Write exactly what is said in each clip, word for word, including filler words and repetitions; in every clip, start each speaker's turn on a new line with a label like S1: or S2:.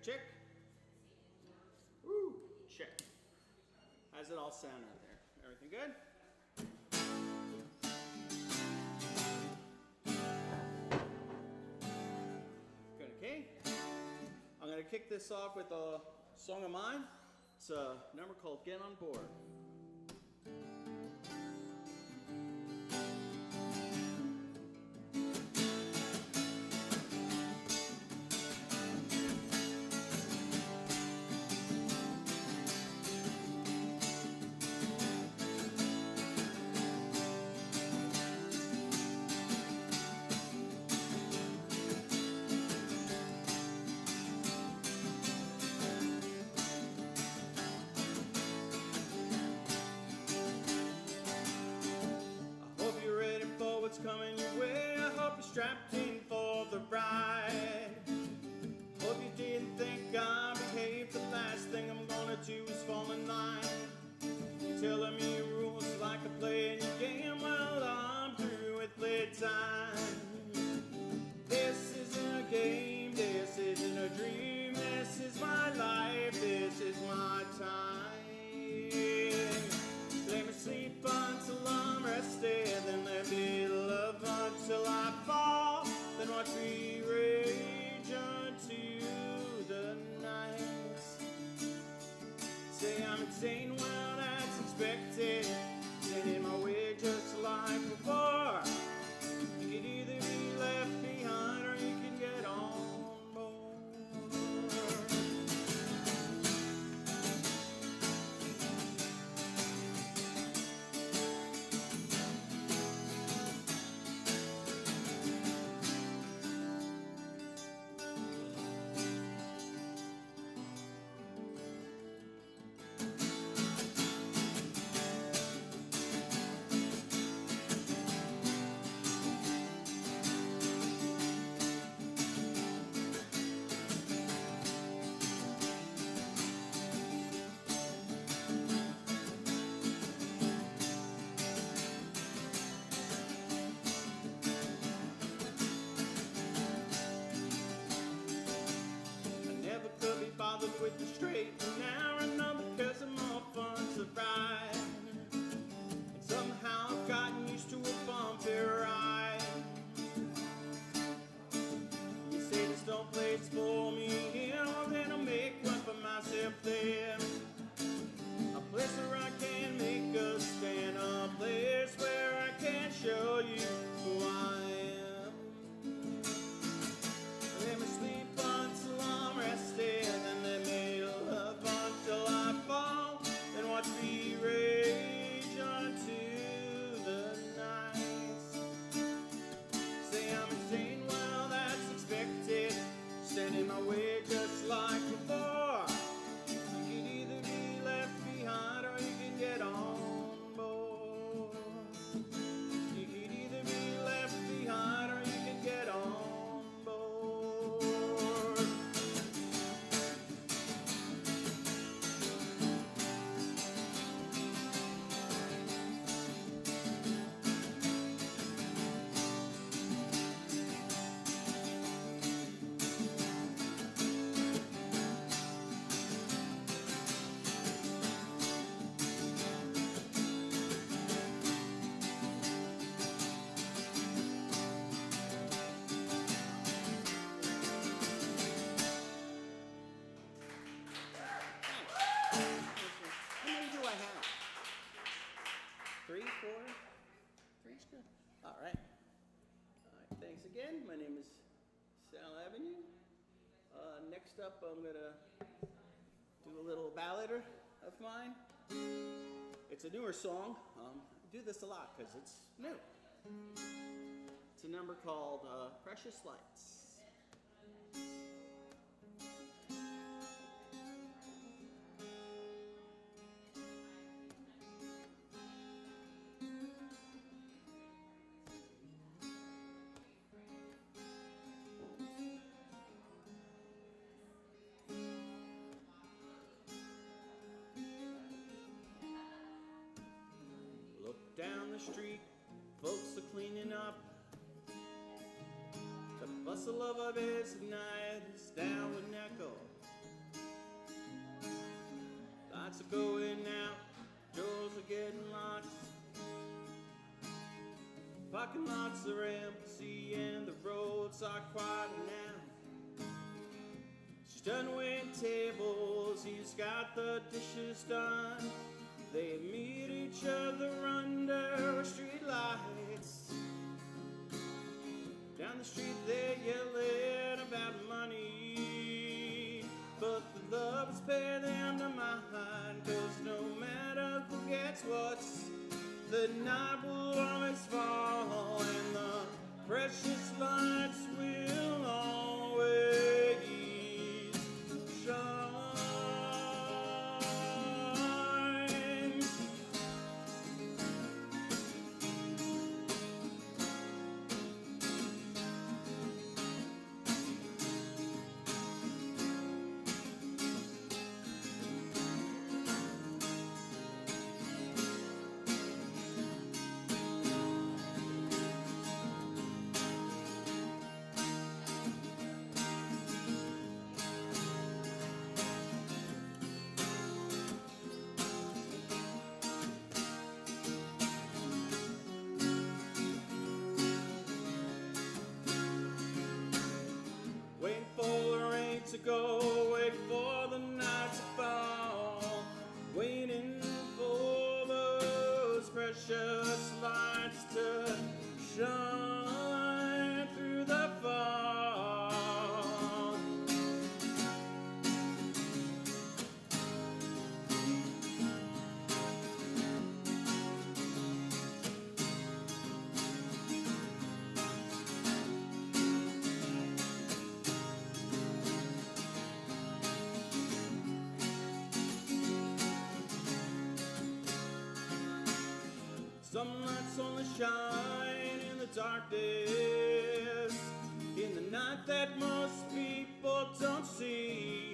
S1: check. Woo, check. How's it all sound out there? Everything good? Good, okay. I'm gonna kick this off with a song of mine. It's a number called Get On Board. What's coming your way? I hope you're strapped in for the ride. Hope you didn't think I behaved. The last thing I'm gonna do is fall in line. You're telling me rules like I play in your game. Well, I'm through with playtime. This isn't a game, this isn't a dream. This is my life, this is my time. Let me sleep until I'm rested, then let me love until I fall. Then watch me rage unto the night. Say I'm insane, well that's expected. Sending my way just like before. You could either be left behind or you can get on board. Bothered with the straight and narrow, no, because I'm more fun to ride. And somehow I've gotten used to a bumpy ride. You say this don't place for me here, well then I'll make one for myself there. A place where I can make a stand, a place where I can show you who I am. Let me sleep until I'm rested, and let me love until I fall. Then watch me rage unto the night. Say I'm insane, well that's expected. Standing my way just like before. You can either be left behind or you can get on board. You can either be left behind or you can get on. Three, four, three's good. All right. All right. Thanks again. My name is Sal Avenue. Uh, next up, I'm gonna do a little ballad of mine. It's a newer song. Um, I do this a lot because it's new. It's a number called uh, "Precious Lights." Look down the street, folks are cleaning up. The bustle of a busy night is down with an echo Lights are going out, doors are getting locked. Parking lots are empty and the roads are quiet now. She's done waiting tables, he's got the dishes done. They meet each other under street lights. Down the street they're yelling about money, but the lovers pay them to mind, 'cause no matter who gets what, the night will always fall, and the precious lights will always shine. Waiting for the rain to go, wait for the night to fall, waiting for those precious lights to shine through the fog. Some lights only shine in the darkness, in the night that most people don't see.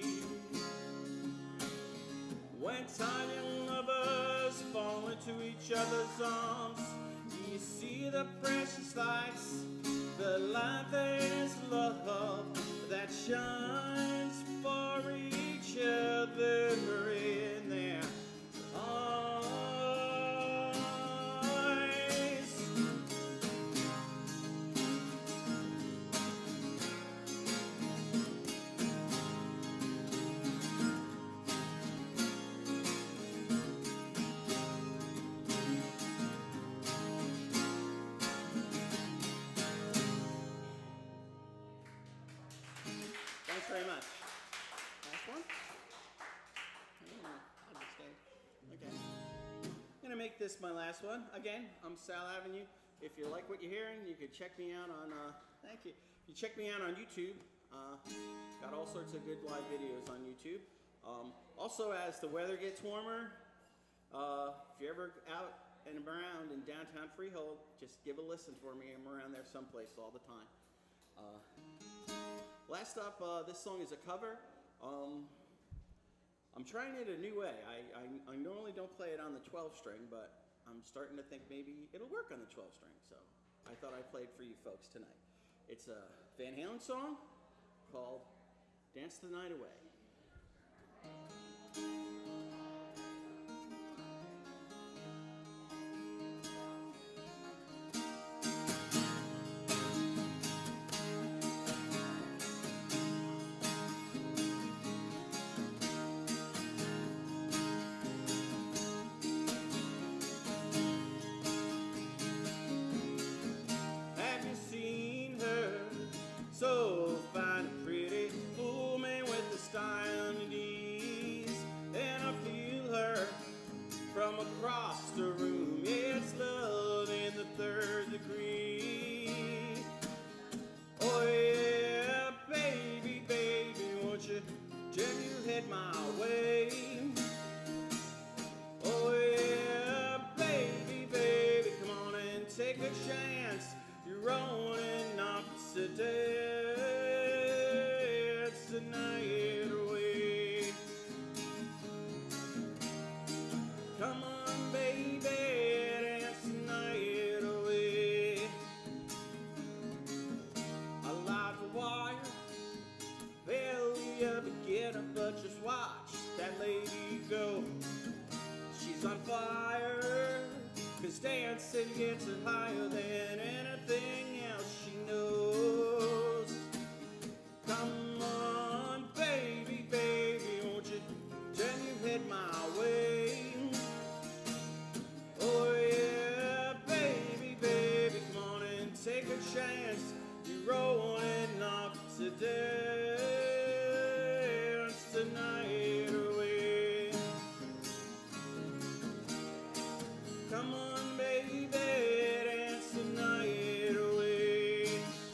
S1: When tired young lovers fall into each other's arms, you see the precious lights, the light that is love, that shines for each other in their arms. Thanks very much. Last one? I don't know. I'll just stay. Okay. I'm going to make this my last one. Again, I'm Sal Avenue. If you like what you're hearing, you can check me out on, uh, thank you. You check me out on YouTube. Uh, got all sorts of good live videos on YouTube. Um, also, as the weather gets warmer, uh, if you're ever out and around in downtown Freehold, just give a listen for me. I'm around there someplace all the time. Uh, Last up, uh, this song is a cover. Um, I'm trying it a new way. I, I, I normally don't play it on the twelve string, but I'm starting to think maybe it'll work on the twelve string. So I thought I'd play it for you folks tonight. It's a Van Halen song called Dance the Night Away. So fine and pretty, woman with the style and ease, and I feel her from across the room. Yeah, it's love in the third degree. Oh yeah, baby, baby, won't you turn your head my way? Oh yeah, baby, baby, come on and take a chance. You're on and opposite day. The night away. Come on, baby, dance the night away. I light the wire, barely a beginner, but just watch that lady go. This dance that gets her higher than anything else she knows. Come on, baby, baby, won't you turn your head my way? Oh yeah, baby, baby, come on and take a chance. You're rolling off to dance the night away. Come on, baby, dance the night away.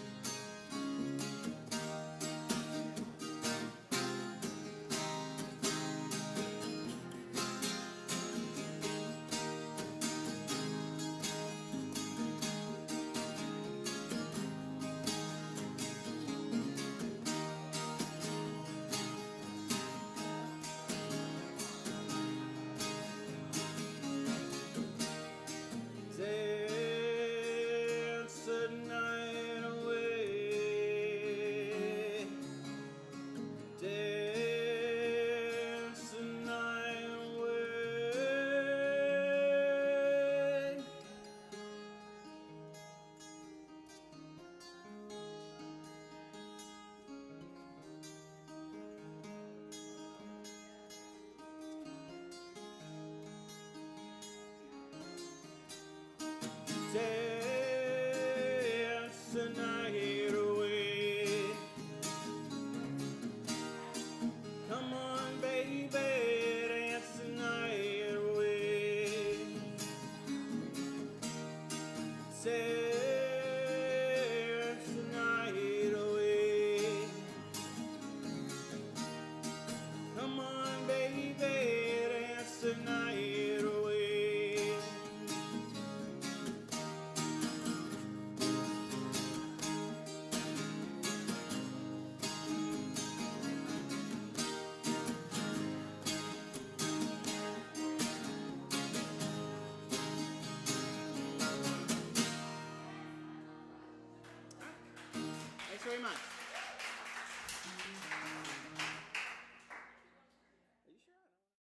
S1: Dance the night away. Dance the night away. Dance